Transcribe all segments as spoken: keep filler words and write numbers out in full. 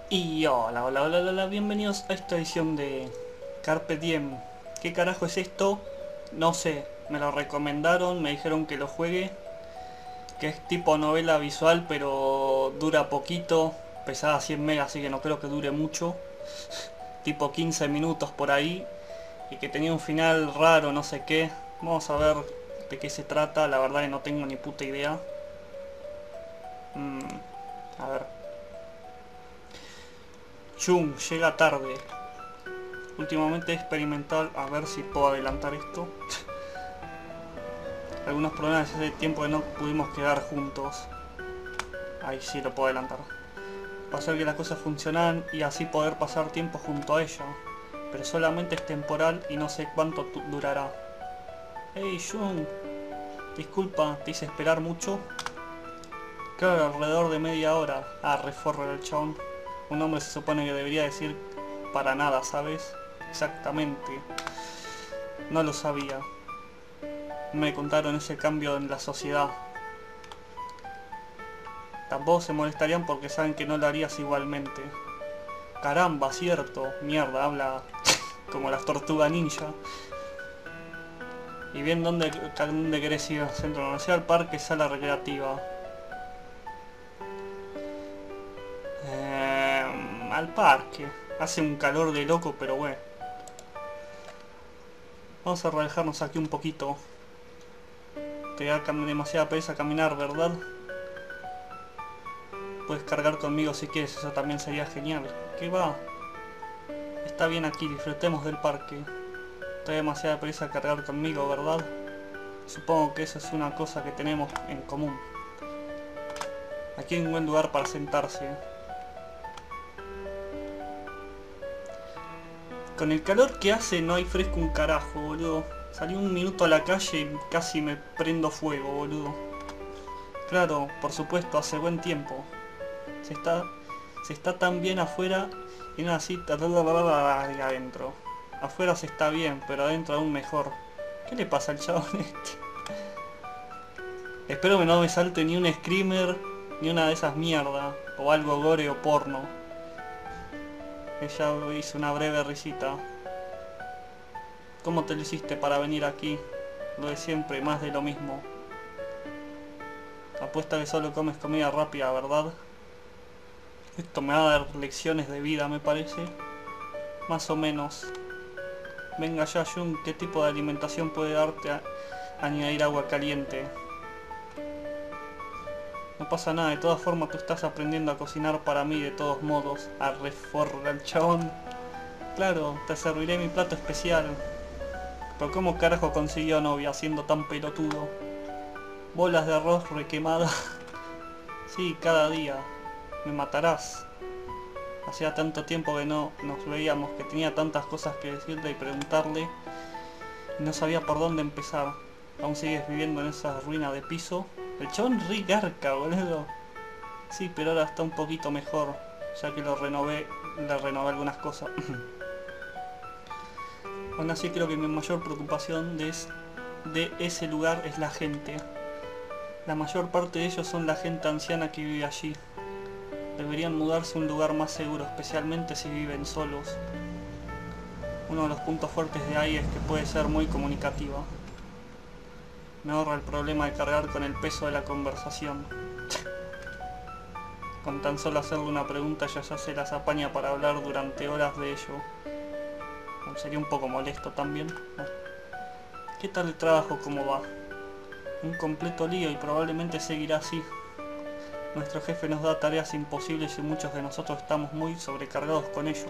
Y hola, hola, hola, hola, bienvenidos a esta edición de Carpe Diem. ¿Qué carajo es esto? No sé, me lo recomendaron, me dijeron que lo juegue, que es tipo novela visual, pero dura poquito, pesaba cien megas, así que no creo que dure mucho, tipo quince minutos por ahí, y que tenía un final raro, no sé qué. Vamos a ver de qué se trata, la verdad que no tengo ni puta idea. Mm, a ver. Chung llega tarde. Últimamente he experimentado, a ver si puedo adelantar esto. Algunos problemas hace tiempo que no pudimos quedar juntos. Ahí sí lo puedo adelantar. Para hacer que las cosas funcionaran y así poder pasar tiempo junto a ella. Pero solamente es temporal y no sé cuánto durará. Hey Jung, disculpa, te hice esperar mucho. Claro, alrededor de media hora. Ah, reforro el chabón. Un hombre se supone que debería decir para nada, ¿sabes? Exactamente. No lo sabía. Me contaron ese cambio en la sociedad. Tampoco se molestarían porque saben que no lo harías igualmente. Caramba, cierto. Mierda, habla como las tortugas ninja. Y bien, ¿dónde, dónde querés ir? Centro comercial, parque, sala recreativa. Eh, al parque. Hace un calor de loco, pero bueno. Vamos a relajarnos aquí un poquito. Te da demasiada pereza caminar, ¿verdad? Puedes cargar conmigo si quieres, eso también sería genial. ¿Qué va? Está bien aquí, disfrutemos del parque. Te da demasiada pereza cargar conmigo, ¿verdad? Supongo que eso es una cosa que tenemos en común. Aquí hay un buen lugar para sentarse. Con el calor que hace no hay fresco un carajo, boludo. Salí un minuto a la calle y casi me prendo fuego, boludo. Claro, por supuesto, hace buen tiempo. Se está, se está tan bien afuera y no así adentro. Afuera se está bien, pero adentro aún mejor. ¿Qué le pasa al chabón este? Espero que no me salte ni un screamer, ni una de esas mierdas, o algo gore o porno. Ella hizo una breve risita. ¿Cómo te lo hiciste para venir aquí? Lo de siempre, más de lo mismo. Apuesta que solo comes comida rápida, ¿verdad? Esto me va a dar lecciones de vida, me parece. Más o menos. Venga ya, Jun, ¿qué tipo de alimentación puede darte a añadir agua caliente? No pasa nada, de todas formas tú estás aprendiendo a cocinar para mí de todos modos. A reforra el chabón. Claro, te serviré mi plato especial. Pero ¿cómo carajo consiguió novia siendo tan pelotudo? Bolas de arroz requemada. Sí, cada día. Me matarás. Hacía tanto tiempo que no nos veíamos, que tenía tantas cosas que decirle y preguntarle, y no sabía por dónde empezar. ¿Aún sigues viviendo en esa ruina de piso? El chabón re garca, boludo. Sí, pero ahora está un poquito mejor, ya que lo renové, le renové algunas cosas. Aún así creo que mi mayor preocupación de, es, de ese lugar es la gente. La mayor parte de ellos son la gente anciana que vive allí. Deberían mudarse a un lugar más seguro, especialmente si viven solos. Uno de los puntos fuertes de ahí es que puede ser muy comunicativa. Me ahorra el problema de cargar con el peso de la conversación. Con tan solo hacerle una pregunta ya ya se las apaña para hablar durante horas de ello. Sería un poco molesto también. ¿Qué tal el trabajo? ¿Cómo va? Un completo lío y probablemente seguirá así. Nuestro jefe nos da tareas imposibles y muchos de nosotros estamos muy sobrecargados con ello.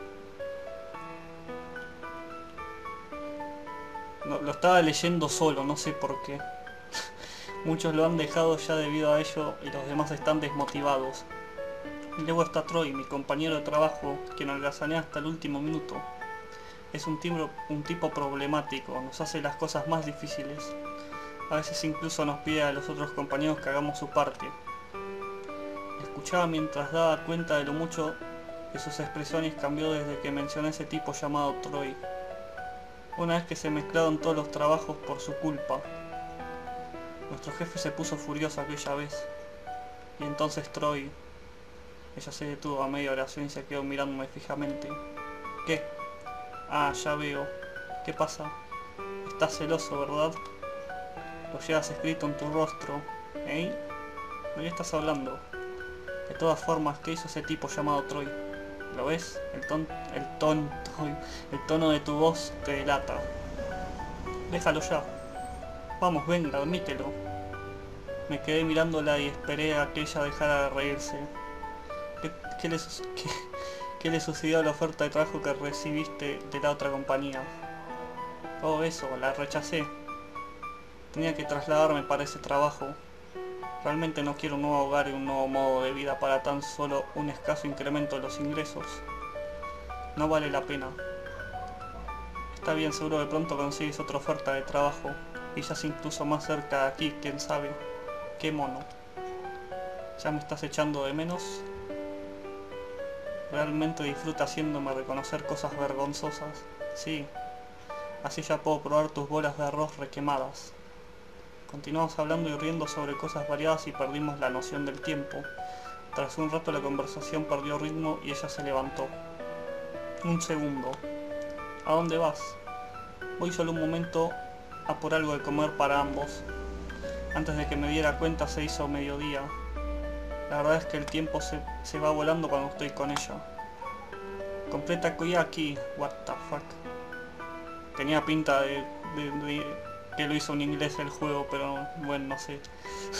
No, lo estaba leyendo solo, no sé por qué. Muchos lo han dejado ya debido a ello y los demás están desmotivados. Y luego está Troy, mi compañero de trabajo, quien holgazanea hasta el último minuto. Es un, timbre, un tipo problemático, nos hace las cosas más difíciles. A veces incluso nos pide a los otros compañeros que hagamos su parte. Le escuchaba mientras daba cuenta de lo mucho que sus expresiones cambió desde que mencioné a ese tipo llamado Troy. Una vez que se mezclaron todos los trabajos por su culpa. Nuestro jefe se puso furioso aquella vez. Y entonces Troy... Ella se detuvo a media oración y se quedó mirándome fijamente. ¿Qué? Ah, ya veo. ¿Qué pasa? Estás celoso, ¿verdad? Lo llevas escrito en tu rostro. ¿Eh? ¿De qué estás hablando? De todas formas, ¿qué hizo ese tipo llamado Troy? ¿Lo ves? El ton... el ton... el tono de tu voz te delata. Déjalo ya. Vamos, venga, admítelo. Me quedé mirándola y esperé a que ella dejara de reírse. ¿Qué, qué, le, qué, ¿Qué le sucedió a la oferta de trabajo que recibiste de la otra compañía? Oh, eso, la rechacé. Tenía que trasladarme para ese trabajo. Realmente no quiero un nuevo hogar y un nuevo modo de vida para tan solo un escaso incremento de los ingresos. No vale la pena. Está bien, seguro de pronto consigues otra oferta de trabajo. Quizás incluso más cerca de aquí, quién sabe. Qué mono. ¿Ya me estás echando de menos? Realmente disfruta haciéndome reconocer cosas vergonzosas. Sí. Así ya puedo probar tus bolas de arroz requemadas. Continuamos hablando y riendo sobre cosas variadas y perdimos la noción del tiempo. Tras un rato la conversación perdió ritmo y ella se levantó. Un segundo. ¿A dónde vas? Voy solo un momento a por algo de comer para ambos. Antes de que me diera cuenta se hizo mediodía. La verdad es que el tiempo se, se va volando cuando estoy con ella. Compré takoyaki, what the fuck. Tenía pinta de, de, de que lo hizo en inglés el juego, pero bueno, no sé.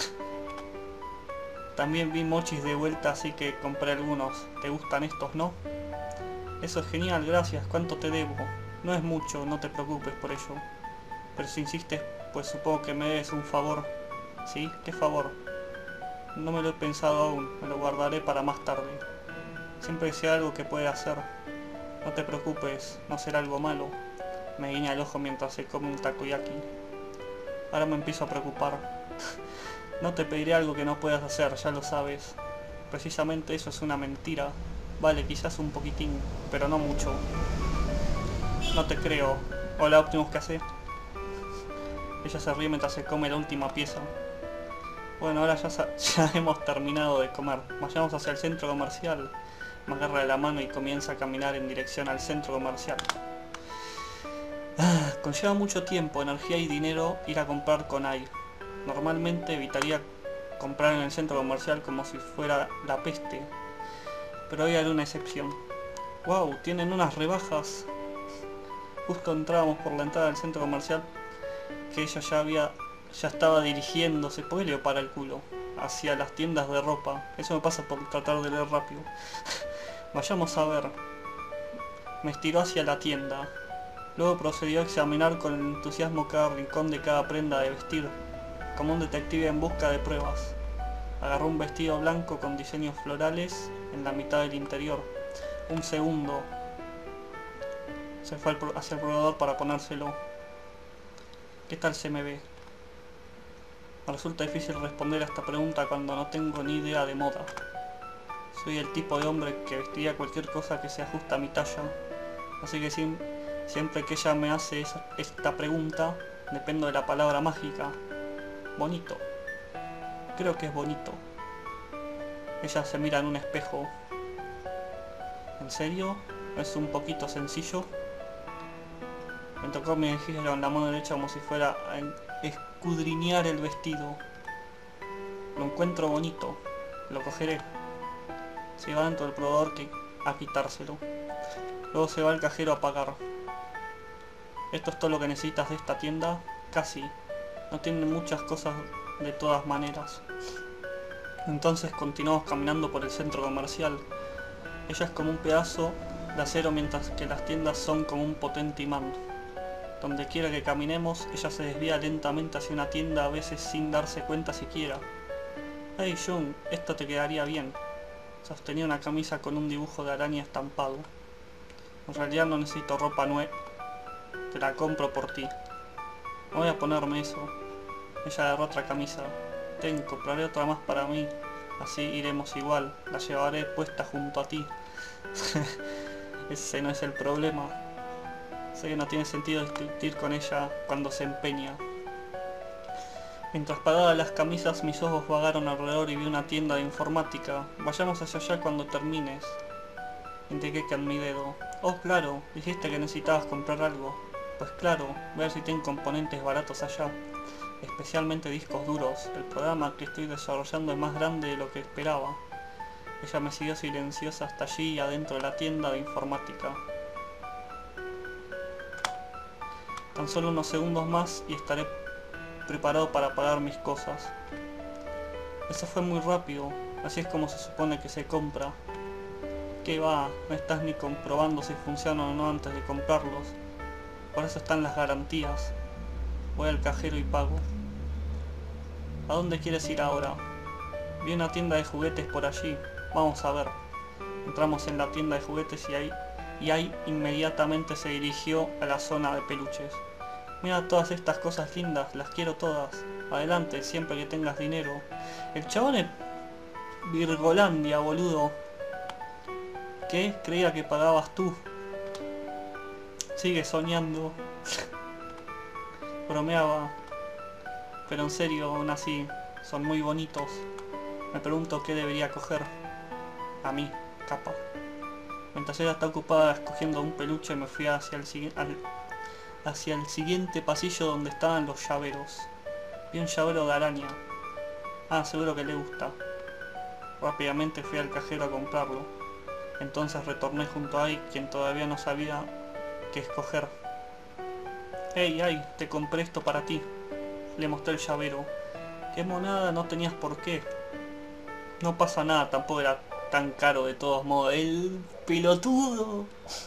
También vi mochis de vuelta, así que compré algunos. ¿Te gustan estos, no? Eso es genial, gracias. ¿Cuánto te debo? No es mucho, no te preocupes por ello. Pero si insistes, pues supongo que me des un favor. ¿Sí? ¿Qué favor? No me lo he pensado aún, me lo guardaré para más tarde. Siempre que sea algo que pueda hacer. No te preocupes, no será algo malo. Me guiña el ojo mientras se come un takoyaki. Ahora me empiezo a preocupar. No te pediré algo que no puedas hacer, ya lo sabes. Precisamente eso es una mentira. Vale, quizás un poquitín, pero no mucho. No te creo. Hola Optimus, ¿qué hace? Ella se ríe mientras se come la última pieza. Bueno, ahora ya, ya hemos terminado de comer. Vayamos hacia el centro comercial. Me agarra de la mano y comienza a caminar en dirección al centro comercial. Ah, conlleva mucho tiempo, energía y dinero ir a comprar con A I. Normalmente evitaría comprar en el centro comercial como si fuera la peste. Pero hoy haré una excepción. Wow, tienen unas rebajas. Justo entrábamos por la entrada del centro comercial que ella ya había ya estaba dirigiéndose, ¿por qué le para el culo? Hacia las tiendas de ropa. Eso me pasa por tratar de leer rápido. Vayamos a ver. Me estiró hacia la tienda. Luego procedió a examinar con entusiasmo cada rincón de cada prenda de vestir, como un detective en busca de pruebas. Agarró un vestido blanco con diseños florales en la mitad del interior. Un segundo. Se fue hacia el probador para ponérselo. ¿Qué tal se me ve? Me resulta difícil responder a esta pregunta cuando no tengo ni idea de moda. Soy el tipo de hombre que vestiría cualquier cosa que se ajusta a mi talla. Así que si, siempre que ella me hace esa, esta pregunta, dependo de la palabra mágica. Bonito. Creo que es bonito. Ella se mira en un espejo. ¿En serio? ¿Es un poquito sencillo? Me tocó mi mejilla con la mano derecha como si fuera a escudriñar el vestido. Lo encuentro bonito. Lo cogeré. Se va dentro del probador que a quitárselo. Luego se va al cajero a pagar. ¿Esto es todo lo que necesitas de esta tienda? Casi. No tiene muchas cosas de todas maneras. Entonces continuamos caminando por el centro comercial. Ella es como un pedazo de acero mientras que las tiendas son como un potente imán. Donde quiera que caminemos, ella se desvía lentamente hacia una tienda, a veces sin darse cuenta siquiera. Hey Jung, esto te quedaría bien. Sostenía una camisa con un dibujo de araña estampado. En realidad no necesito ropa nueva. Te la compro por ti. No voy a ponerme eso. Ella agarró otra camisa. Ten, compraré otra más para mí. Así iremos igual. La llevaré puesta junto a ti. Ese no es el problema. Sé que no tiene sentido discutir con ella cuando se empeña. Mientras pagaba las camisas, mis ojos vagaron alrededor y vi una tienda de informática. Vayamos hacia allá cuando termines. Indiqué con mi dedo. Oh, claro, dijiste que necesitabas comprar algo. Pues claro, ver si tienen componentes baratos allá. Especialmente discos duros. El programa que estoy desarrollando es más grande de lo que esperaba. Ella me siguió silenciosa hasta allí, adentro de la tienda de informática. Tan solo unos segundos más y estaré preparado para pagar mis cosas. Eso fue muy rápido. Así es como se supone que se compra. ¿Qué va? No estás ni comprobando si funcionan o no antes de comprarlos. Por eso están las garantías. Voy al cajero y pago. ¿A dónde quieres ir ahora? Vi una tienda de juguetes por allí. Vamos a ver. Entramos en la tienda de juguetes y ahí, y ahí inmediatamente se dirigió a la zona de peluches. Mira todas estas cosas lindas, las quiero todas. Adelante, siempre que tengas dinero. El chabón es Virgolandia, boludo. ¿Qué? Creía que pagabas tú. Sigue soñando. Bromeaba. Pero en serio, aún así, son muy bonitos. Me pregunto qué debería coger. A mí, capa. Mientras ella está ocupada escogiendo un peluche, me fui hacia el, al, hacia el siguiente pasillo donde estaban los llaveros. Vi un llavero de araña. Ah, seguro que le gusta. Rápidamente fui al cajero a comprarlo. Entonces retorné junto a Ai, quien todavía no sabía qué escoger. Hey, Ai, te compré esto para ti. Le mostré el llavero. Qué monada, no tenías por qué. No pasa nada, tampoco era tan caro de todos modos. El pelotudo.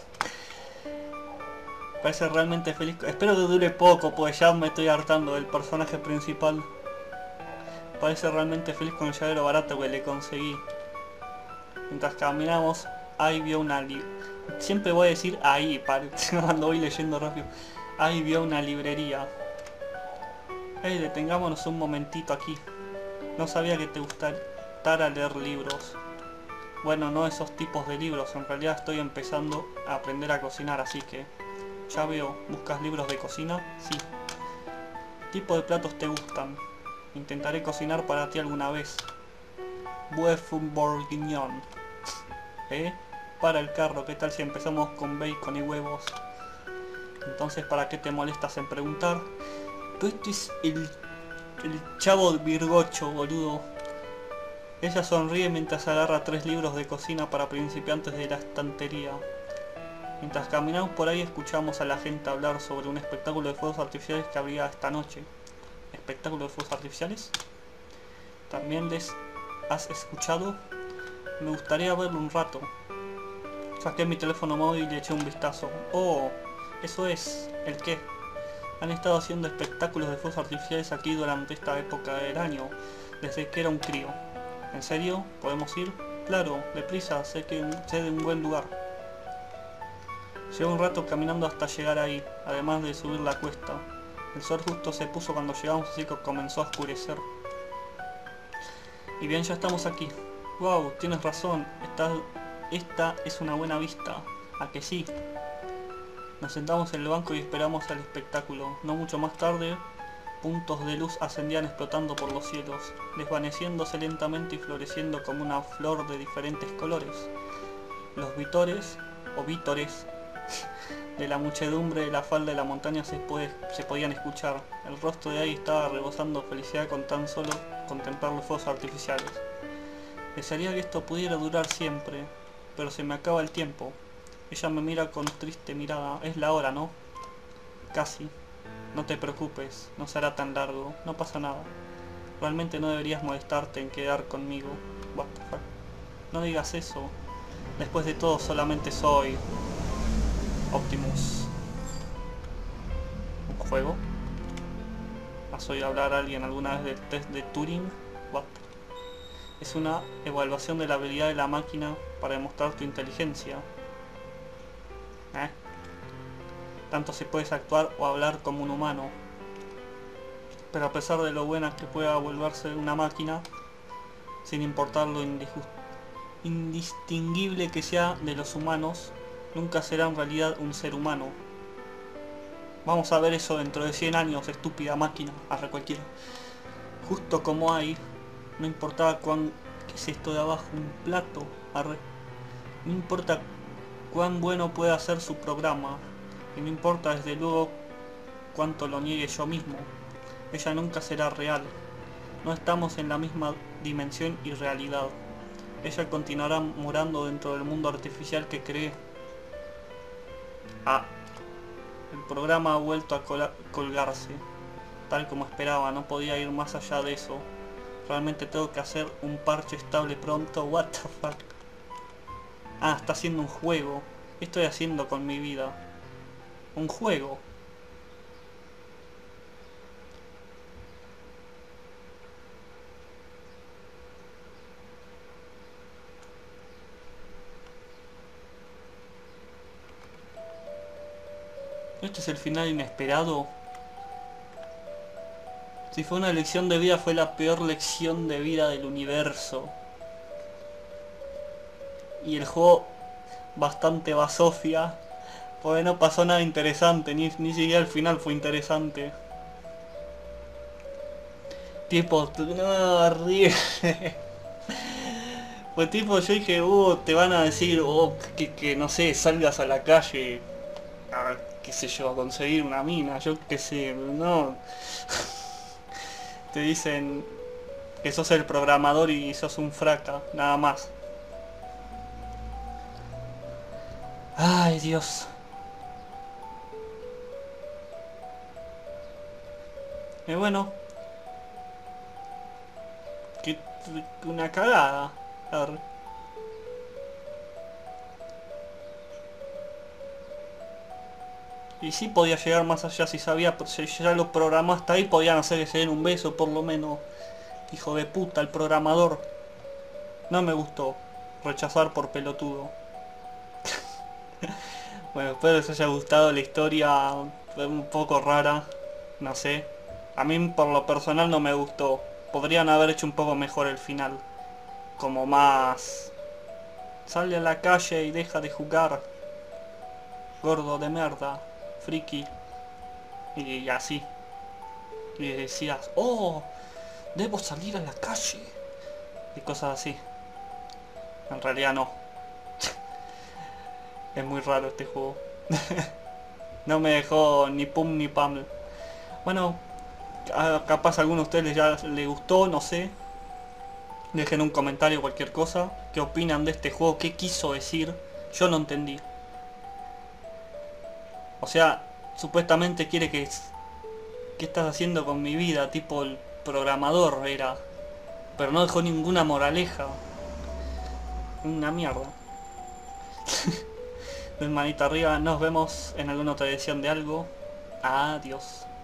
Parece realmente feliz. Espero que dure poco, pues ya me estoy hartando del personaje principal. Parece realmente feliz con el llavero barato que le conseguí. Mientras caminamos, Ai vio una li... Siempre voy a decir ahí, cuando voy leyendo rápido. Ai vio una librería. Hey, detengámonos un momentito aquí. No sabía que te gustara leer libros. Bueno, no esos tipos de libros. En realidad estoy empezando a aprender a cocinar, así que... Ya veo. ¿Buscas libros de cocina? Sí. ¿Qué tipo de platos te gustan? Intentaré cocinar para ti alguna vez. Bœuf bourguignon. ¿Eh? Para el carro, ¿qué tal si empezamos con bacon y huevos? Entonces, ¿para qué te molestas en preguntar? Pero este es el, el chavo virgocho, boludo. Ella sonríe mientras agarra tres libros de cocina para principiantes de la estantería. Mientras caminamos por ahí escuchamos a la gente hablar sobre un espectáculo de fuegos artificiales que habría esta noche. ¿Espectáculo de fuegos artificiales? ¿También les has escuchado? Me gustaría verlo un rato. Saqué mi teléfono móvil y le eché un vistazo. Oh, eso es. ¿El qué? Han estado haciendo espectáculos de fuegos artificiales aquí durante esta época del año, desde que era un crío. ¿En serio? ¿Podemos ir? Claro, deprisa, sé que sé de un buen lugar. Llevo un rato caminando hasta llegar ahí, además de subir la cuesta. El sol justo se puso cuando llegamos, así que comenzó a oscurecer. Y bien, ya estamos aquí. Wow, tienes razón, esta, esta es una buena vista. ¿A que sí? Nos sentamos en el banco y esperamos al espectáculo. No mucho más tarde, puntos de luz ascendían explotando por los cielos, desvaneciéndose lentamente y floreciendo como una flor de diferentes colores. Los vítores, o vítores, de la muchedumbre de la falda de la montaña se, puede, se podían escuchar. El rostro de Ai estaba rebosando felicidad con tan solo contemplar los fuegos artificiales. Desearía que esto pudiera durar siempre, pero se me acaba el tiempo. Ella me mira con triste mirada. Es la hora, ¿no? Casi. No te preocupes, no será tan largo, no pasa nada. Realmente no deberías molestarte en quedar conmigo. What the fuck? No digas eso. Después de todo solamente soy... Optimus. ¿Un juego? ¿Has oído hablar a alguien alguna vez del test de Turing? What? Es una evaluación de la habilidad de la máquina para demostrar tu inteligencia. ¿Eh? Tanto si puedes actuar o hablar como un humano. Pero a pesar de lo buena que pueda volverse una máquina, sin importar lo indistinguible que sea de los humanos, nunca será en realidad un ser humano. Vamos a ver eso dentro de cien años, estúpida máquina. Arre cualquiera. justo como hay. No importaba cuán... ¿Qué es esto de abajo? Un plato. Arre. No importa cuán bueno pueda ser su programa. Y no importa desde luego cuánto lo niegue yo mismo. Ella nunca será real. No estamos en la misma dimensión y realidad. Ella continuará morando dentro del mundo artificial que creé. Ah, el programa ha vuelto a colgarse. Tal como esperaba, no podía ir más allá de eso. Realmente tengo que hacer un parche estable pronto. What the fuck. Ah, está haciendo un juego. ¿Qué estoy haciendo con mi vida? Un juego. ¿Este es el final inesperado? Si fue una lección de vida, fue la peor lección de vida del universo. Y el juego bastante basofia, porque no pasó nada interesante, ni, ni siquiera el final fue interesante. Tipo, no, horrible. Pues tipo, yo dije, uh, te van a decir, oh, que, que no sé, salgas a la calle, a, qué sé yo, a conseguir una mina, yo qué sé, no. Te dicen que sos el programador y sos un fraca, nada más. Ay, Dios. Y bueno, que una cagada. A ver. Y sí podía llegar más allá si sabía, pero si ya lo programó hasta ahí, podían hacer que se den un beso por lo menos. Hijo de puta, el programador. No me gustó. Rechazar por pelotudo. Bueno, espero que les haya gustado la historia. Fue un poco rara. No sé. A mí por lo personal no me gustó. Podrían haber hecho un poco mejor el final. Como más... Sale a la calle y deja de jugar. Gordo de merda. Friki. Y así. Y decías, oh, debo salir a la calle. Y cosas así. En realidad no. Es muy raro este juego. No me dejó ni pum ni pam. Bueno, capaz a alguno de ustedes ya le gustó, no sé. Dejen un comentario, cualquier cosa. ¿Qué opinan de este juego? ¿Qué quiso decir? Yo no entendí. O sea, supuestamente quiere que... ¿Qué estás haciendo con mi vida? Tipo el programador era. Pero no dejó ninguna moraleja. Una mierda. De manita arriba, nos vemos en alguna otra edición de algo. Adiós.